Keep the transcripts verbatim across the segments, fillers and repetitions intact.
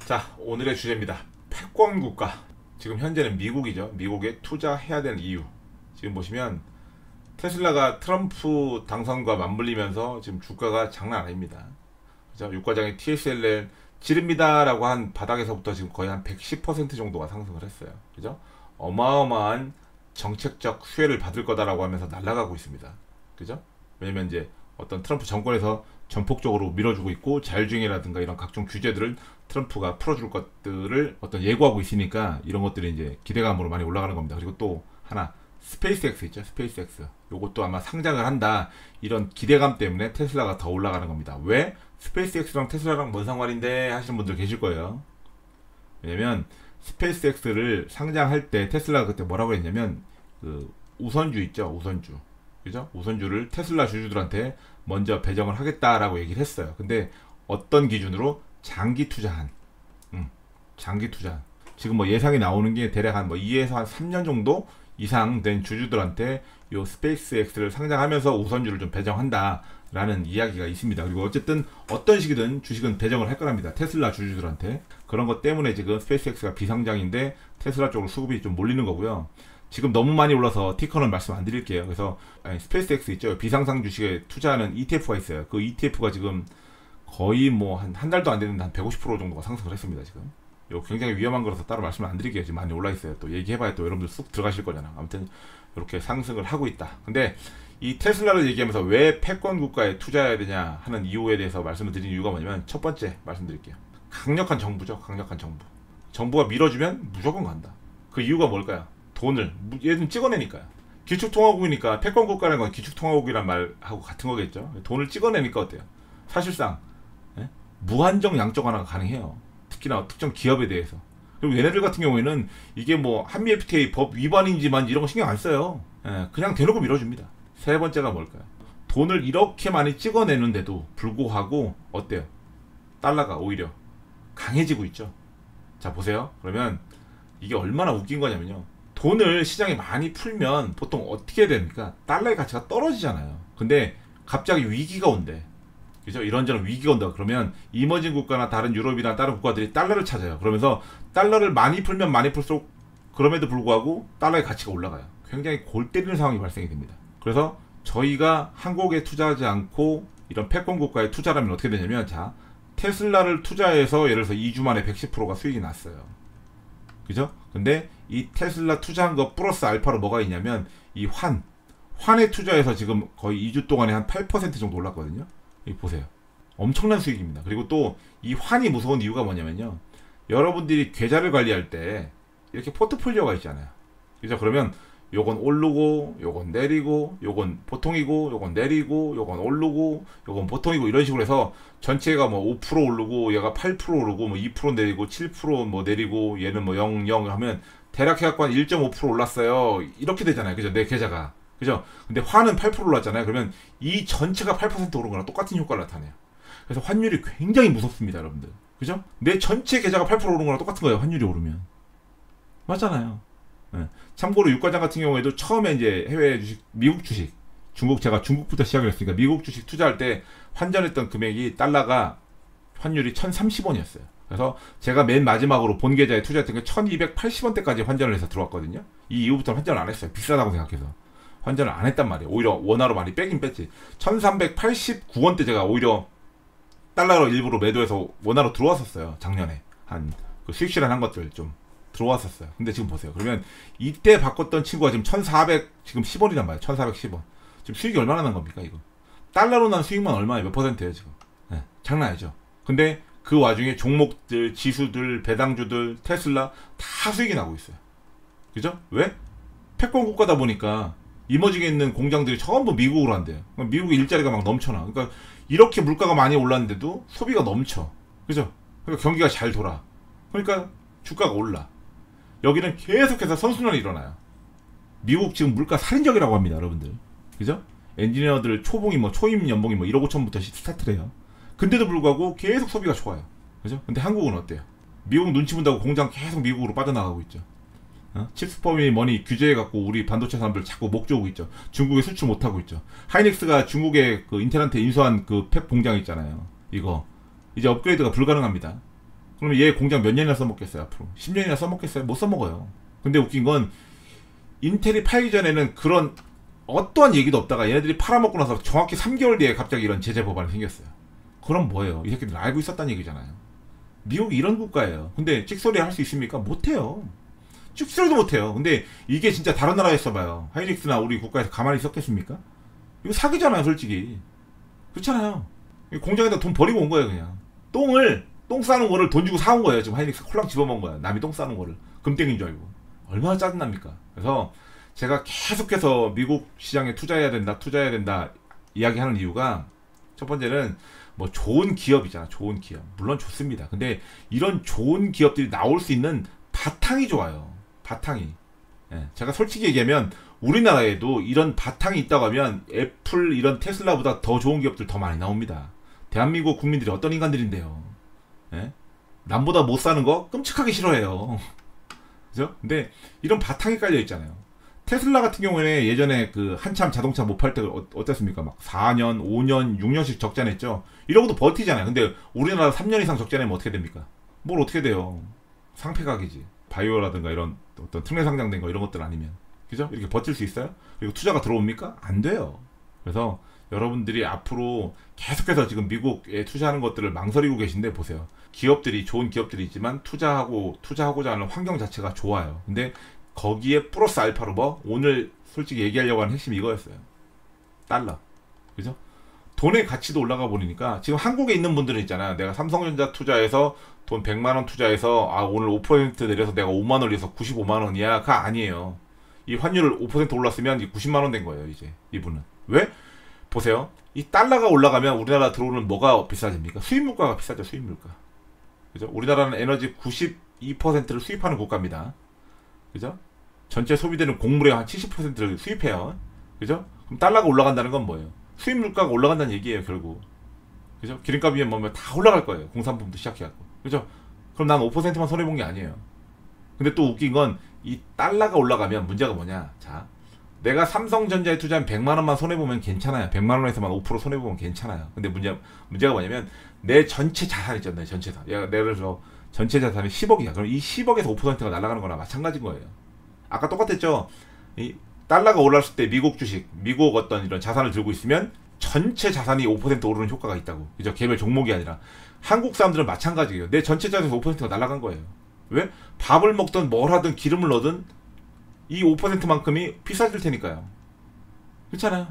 자, 오늘의 주제입니다. 패권 국가. 지금 현재는 미국이죠. 미국에 투자해야 되는 이유. 지금 보시면 테슬라가 트럼프 당선과 맞물리면서 지금 주가가 장난 아닙니다. 그죠? 유가장의 티에스엘엘 지릅니다 라고 한 바닥에서부터 지금 거의 한 백십 퍼센트 정도가 상승을 했어요. 그죠? 어마어마한 정책적 수혜를 받을 거다라고 하면서 날아가고 있습니다. 그죠? 왜냐면 이제 어떤 트럼프 정권에서 전폭적으로 밀어주고 있고 자율주행이라든가 이런 각종 규제들을 트럼프가 풀어줄 것들을 어떤 예고하고 있으니까 이런 것들이 이제 기대감으로 많이 올라가는 겁니다. 그리고 또 하나 스페이스X 있죠. 스페이스X 요것도 아마 상장을 한다 이런 기대감 때문에 테슬라가 더 올라가는 겁니다. 왜? 스페이스X랑 테슬라랑 뭔 상관인데 하시는 분들 계실 거예요. 왜냐면 스페이스X를 상장할 때 테슬라가 그때 뭐라고 했냐면 그 우선주 있죠. 우선주 그죠? 우선주를 테슬라 주주들한테 먼저 배정을 하겠다라고 얘기를 했어요. 근데 어떤 기준으로? 장기 투자한 음, 장기 투자한 지금 뭐 예상이 나오는 게 대략 한 뭐 이에서 한 삼 년 정도 이상 된 주주들한테 요 스페이스X를 상장하면서 우선주를 좀 배정한다 라는 이야기가 있습니다. 그리고 어쨌든 어떤 식이든 주식은 배정을 할 거랍니다. 테슬라 주주들한테. 그런 것 때문에 지금 스페이스X가 비상장인데 테슬라 쪽으로 수급이 좀 몰리는 거고요. 지금 너무 많이 올라서 티커는 말씀 안 드릴게요. 그래서 아니, 스페이스X 있죠. 비상장 주식에 투자하는 이티에프가 있어요. 그 이티에프가 지금 거의 뭐 한 한 달도 안 됐는데 한 백오십 퍼센트 정도가 상승을 했습니다. 지금. 이거 굉장히 위험한 거라서 따로 말씀을 안 드릴게요. 지금 많이 올라 있어요. 또 얘기해봐야 또 여러분들 쑥 들어가실 거잖아. 아무튼 이렇게 상승을 하고 있다. 근데 이 테슬라를 얘기하면서 왜 패권 국가에 투자해야 되냐 하는 이유에 대해서 말씀을 드린 이유가 뭐냐면 첫 번째 말씀드릴게요. 강력한 정부죠. 강력한 정부. 정부가 밀어주면 무조건 간다. 그 이유가 뭘까요? 돈을 얘는 찍어내니까요. 기축통화국이니까 패권 국가라는 건 기축통화국이란 말하고 같은 거겠죠. 돈을 찍어내니까 어때요? 사실상 예? 무한정 양적 완화가 가능해요. 특히나 특정 기업에 대해서. 그리고 얘네들 같은 경우에는 이게 뭐 한미 에프티에이 법 위반인지만 이런 거 신경 안 써요. 예, 그냥 대놓고 밀어줍니다. 세 번째가 뭘까요? 돈을 이렇게 많이 찍어내는데도 불구하고 어때요? 달러가 오히려 강해지고 있죠. 자 보세요. 그러면 이게 얼마나 웃긴 거냐면요. 돈을 시장에 많이 풀면 보통 어떻게 됩니까? 달러의 가치가 떨어지잖아요. 근데 갑자기 위기가 온대. 그죠? 이런저런 위기가 온다. 그러면 이머징 국가나 다른 유럽이나 다른 국가들이 달러를 찾아요. 그러면서 달러를 많이 풀면 많이 풀수록 그럼에도 불구하고 달러의 가치가 올라가요. 굉장히 골 때리는 상황이 발생이 됩니다. 그래서 저희가 한국에 투자하지 않고 이런 패권 국가에 투자하면 어떻게 되냐면 자 테슬라를 투자해서 예를 들어서 이 주 만에 백십 퍼센트가 수익이 났어요. 그죠? 근데 이 테슬라 투자한 거 플러스 알파로 뭐가 있냐면 이 환, 환에 투자해서 지금 거의 이 주 동안에 한 팔 퍼센트 정도 올랐거든요. 이 보세요. 엄청난 수익입니다. 그리고 또 이 환이 무서운 이유가 뭐냐면요. 여러분들이 계좌를 관리할 때 이렇게 포트폴리오가 있잖아요. 그죠? 그러면 요건 오르고 요건 내리고 요건 보통이고 요건 내리고 요건 오르고 요건 보통이고 이런 식으로 해서 전체가 뭐 오 퍼센트 오르고 얘가 팔 퍼센트 오르고 뭐 이 퍼센트 내리고 칠 퍼센트 뭐 내리고 얘는 뭐 영, 영 하면 대략 해갖고 한 일 점 오 퍼센트 올랐어요. 이렇게 되잖아요. 그죠? 내 계좌가. 그죠? 근데 환은 팔 퍼센트 올랐잖아요. 그러면 이 전체가 팔 퍼센트 오른 거랑 똑같은 효과를 나타내요. 그래서 환율이 굉장히 무섭습니다, 여러분들. 그죠? 내 전체 계좌가 팔 퍼센트 오른 거랑 똑같은 거예요. 환율이 오르면. 맞잖아요. 네. 참고로 유가장 같은 경우에도 처음에 이제 해외 주식, 미국 주식, 중국 제가 중국부터 시작을 했으니까 미국 주식 투자할 때 환전했던 금액이 달러가 환율이 천삼십 원이었어요. 그래서 제가 맨 마지막으로 본 계좌에 투자했던 게 천이백팔십 원대까지 환전을 해서 들어왔거든요. 이 이후부터는 환전을 안 했어요. 비싸다고 생각해서. 환전을 안 했단 말이에요. 오히려 원화로 많이 빼긴 뺐지. 천삼백팔십구 원대 제가 오히려 달러로 일부러 매도해서 원화로 들어왔었어요. 작년에. 한 그 수익 실현한 것들 좀 들어왔었어요. 근데 지금 보세요. 그러면 이때 바꿨던 친구가 지금 천사백 지금 십 원이란 말이에요. 천사백십 원. 지금 수익이 얼마나 난 겁니까 이거? 달러로 난 수익만 얼마예요? 몇 퍼센트예요 지금? 네, 장난 아니죠. 근데 그 와중에 종목들, 지수들, 배당주들, 테슬라 다 수익이 나고 있어요. 그죠? 왜? 패권 국가다 보니까 이머징에 있는 공장들이 전부 미국으로 한대요. 미국에 일자리가 막 넘쳐나. 그러니까 이렇게 물가가 많이 올랐는데도 소비가 넘쳐. 그죠? 그러니까 경기가 잘 돌아. 그러니까 주가가 올라. 여기는 계속해서 선순환이 일어나요. 미국 지금 물가 살인적이라고 합니다, 여러분들. 그죠? 엔지니어들 초봉이 뭐 초임 연봉이 뭐 일억 오천부터 스타트를 해요. 근데도 불구하고 계속 소비가 좋아요. 그죠? 근데 한국은 어때요? 미국 눈치 본다고 공장 계속 미국으로 빠져나가고 있죠. 어? 칩스퍼미 머니 규제해갖고 우리 반도체 사람들 자꾸 목 조고 있죠. 중국에 수출 못하고 있죠. 하이닉스가 중국에 그 인텔한테 인수한 그 팩 공장 있잖아요. 이거 이제 업그레이드가 불가능합니다. 그러면 얘 공장 몇 년이나 써먹겠어요? 앞으로 십 년이나 써먹겠어요? 못 써먹어요. 근데 웃긴 건 인텔이 팔기 전에는 그런 어떠한 얘기도 없다가 얘네들이 팔아먹고 나서 정확히 삼 개월 뒤에 갑자기 이런 제재 법안이 생겼어요. 그럼 뭐예요? 이 새끼들 알고 있었다는 얘기잖아요. 미국이 이런 국가예요. 근데 찍소리 할 수 있습니까? 못해요. 찍소리도 못해요. 근데 이게 진짜 다른 나라에 써봐요. 하이닉스나 우리 국가에서 가만히 있었겠습니까? 이거 사기잖아요, 솔직히. 그렇잖아요. 공장에다 돈 버리고 온 거예요, 그냥. 똥을, 똥 싸는 거를 돈 주고 사온 거예요. 지금 하이닉스 콜랑 집어먹은 거야. 남이 똥 싸는 거를. 금땡인 줄 알고. 얼마나 짜증납니까? 그래서 제가 계속해서 미국 시장에 투자해야 된다, 투자해야 된다 이야기하는 이유가 첫 번째는 뭐 좋은 기업이잖아. 좋은 기업. 물론 좋습니다. 근데 이런 좋은 기업들이 나올 수 있는 바탕이 좋아요. 바탕이. 예, 제가 솔직히 얘기하면 우리나라에도 이런 바탕이 있다고 하면 애플 이런 테슬라보다 더 좋은 기업들 더 많이 나옵니다. 대한민국 국민들이 어떤 인간들인데요. 예? 남보다 못 사는 거 끔찍하게 싫어해요. 그죠? 근데 이런 바탕이 깔려 있잖아요. 테슬라 같은 경우에는 예전에 그 한참 자동차 못 팔 때 어땠습니까? 막 사 년, 오 년, 육 년씩 적자 냈죠. 이러고도 버티잖아요. 근데 우리나라 삼 년 이상 적자 내면 어떻게 됩니까? 뭘 어떻게 돼요? 상폐각이지. 바이오라든가 이런 어떤 특례 상장된 거 이런 것들 아니면. 그죠? 이렇게 버틸 수 있어요? 그리고 투자가 들어옵니까? 안 돼요. 그래서 여러분들이 앞으로 계속해서 지금 미국에 투자하는 것들을 망설이고 계신데 보세요. 기업들이 좋은 기업들이 있지만 투자하고 투자하고자 하는 환경 자체가 좋아요. 근데 거기에 플러스 알파로 뭐 오늘 솔직히 얘기하려고 하는 핵심이 이거였어요. 달러. 그죠? 돈의 가치도 올라가 버리니까 지금 한국에 있는 분들은 있잖아요. 내가 삼성전자 투자해서 돈 백만 원 투자해서 아 오늘 오 퍼센트 내려서 내가 오만 원 올려서 구십오만 원이야. 가 아니에요. 이 환율을 오 퍼센트 올랐으면 구십만 원 된 거예요. 이제 이분은. 왜? 보세요. 이 달러가 올라가면 우리나라 들어오는 뭐가 비싸집니까? 수입 물가가 비싸죠. 수입 물가. 그죠? 우리나라는 에너지 구십이 퍼센트를 수입하는 국가입니다. 그죠? 전체 소비되는 곡물의 한 칠십 퍼센트를 수입해요. 그죠? 그럼 달러가 올라간다는 건 뭐예요? 수입 물가가 올라간다는 얘기예요, 결국. 그죠? 기름값이면 뭐면 다 올라갈 거예요. 공산품도 시작해갖고. 그죠? 그럼 난 오 퍼센트만 손해본 게 아니에요. 근데 또 웃긴 건 이 달러가 올라가면 문제가 뭐냐? 자, 내가 삼성전자에 투자한 백만 원만 손해보면 괜찮아요. 백만 원에서만 오 퍼센트 손해보면 괜찮아요. 근데 문제, 문제가 뭐냐면 내 전체 자산 있잖아요. 전체 자산. 예를 들어서 전체 자산이 십억이야. 그럼 이 십억에서 오 퍼센트가 날아가는 거나 마찬가지인 거예요. 아까 똑같았죠? 이 달러가 올랐을 때 미국 주식, 미국 어떤 이런 자산을 들고 있으면 전체 자산이 오 퍼센트 오르는 효과가 있다고. 그죠? 개별 종목이 아니라. 한국 사람들은 마찬가지예요. 내 전체 자산에서 오 퍼센트가 날아간 거예요. 왜? 밥을 먹든 뭘 하든 기름을 넣든 이 오 퍼센트만큼이 비싸질 테니까요. 그렇잖아요.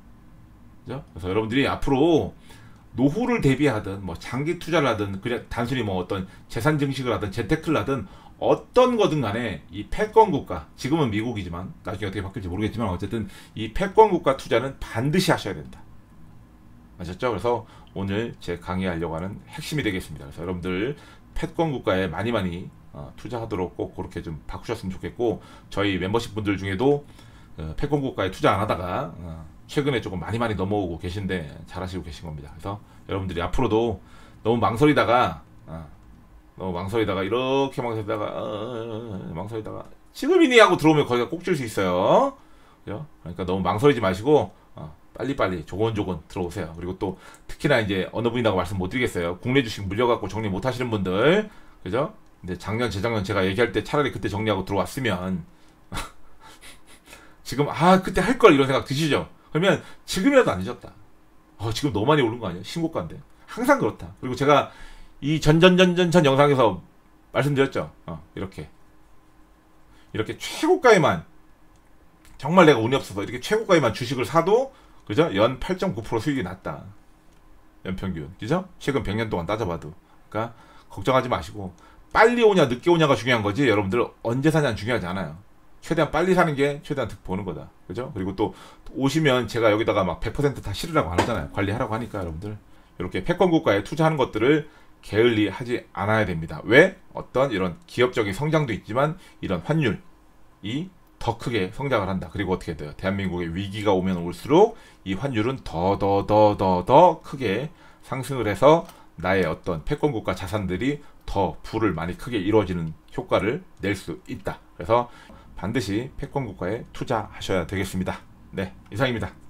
그죠? 그래서 여러분들이 앞으로 노후를 대비하든 뭐 장기 투자를 하든 그냥 단순히 뭐 어떤 재산 증식을 하든 재테크를 하든 어떤 거든 간에 이 패권 국가, 지금은 미국이지만 나중에 어떻게 바뀔지 모르겠지만 어쨌든 이 패권 국가 투자는 반드시 하셔야 된다. 아셨죠? 그래서 오늘 제 강의하려고 하는 핵심이 되겠습니다. 그래서 여러분들 패권 국가에 많이 많이 어, 투자하도록 꼭 그렇게 좀 바꾸셨으면 좋겠고, 저희 멤버십 분들 중에도 어, 패권 국가에 투자 안 하다가 어, 최근에 조금 많이 많이 넘어오고 계신데 잘하시고 계신 겁니다. 그래서 여러분들이 앞으로도 너무 망설이다가 어, 너무 망설이다가 이렇게 망설이다가 어, 어, 어, 망설이다가 지금이니 하고 들어오면 거기가 꼭 질 수 있어요. 그죠? 그러니까 너무 망설이지 마시고 어, 빨리빨리 조곤조곤 들어오세요. 그리고 또 특히나 이제 어느 분이라고 말씀 못 드리겠어요. 국내 주식 물려갖고 정리 못 하시는 분들, 그죠? 근데 작년 재작년 제가 얘기할 때 차라리 그때 정리하고 들어왔으면 지금 아 그때 할 걸 이런 생각 드시죠? 그러면 지금이라도 안 늦었다. 어, 지금 너무 많이 오른 거 아니야? 신고가인데. 항상 그렇다. 그리고 제가 이 전전전전전 영상에서 말씀드렸죠. 어, 이렇게 이렇게 최고가에만, 정말 내가 운이 없어서 이렇게 최고가에만 주식을 사도 그죠? 연 팔 점 구 퍼센트 수익이 났다. 연평균. 그죠? 최근 백 년 동안 따져봐도. 그러니까 걱정하지 마시고 빨리 오냐 늦게 오냐가 중요한 거지, 여러분들 언제 사냐는 중요하지 않아요. 최대한 빨리 사는 게 최대한 득 보는 거다. 그죠? 그리고 또 오시면 제가 여기다가 막 백 퍼센트 다 실으라고 안 하잖아요. 관리하라고 하니까 여러분들 이렇게 패권 국가에 투자하는 것들을 게을리 하지 않아야 됩니다. 왜? 어떤 이런 기업적인 성장도 있지만 이런 환율이 더 크게 성장을 한다. 그리고 어떻게 돼요? 대한민국에 위기가 오면 올수록 이 환율은 더 더 더 더 더 크게 상승을 해서 나의 어떤 패권 국가 자산들이 더 부를 많이 크게 이루어지는 효과를 낼 수 있다. 그래서 반드시 패권 국가에 투자하셔야 되겠습니다. 네, 이상입니다.